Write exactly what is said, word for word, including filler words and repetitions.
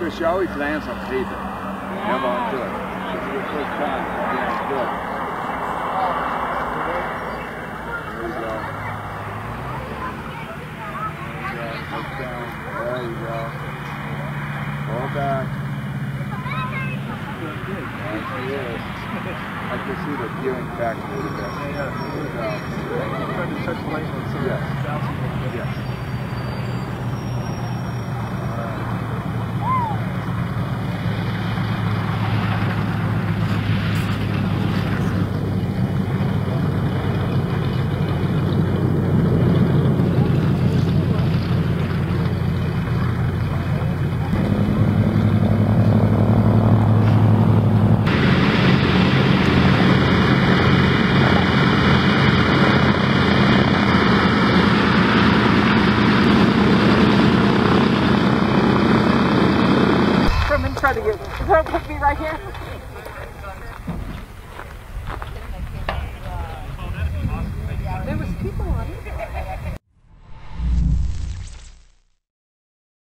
because she always lands on paper. Never on foot. This is the first time. Yeah, good. There you go. There you go. Look down. There you go. Roll back. There she is. I can see the gearing back a little bit. Yeah, there you go. I'm trying to touch lightning so yes. It's bouncing a little bit. Yes. Put me right here. There was people on it.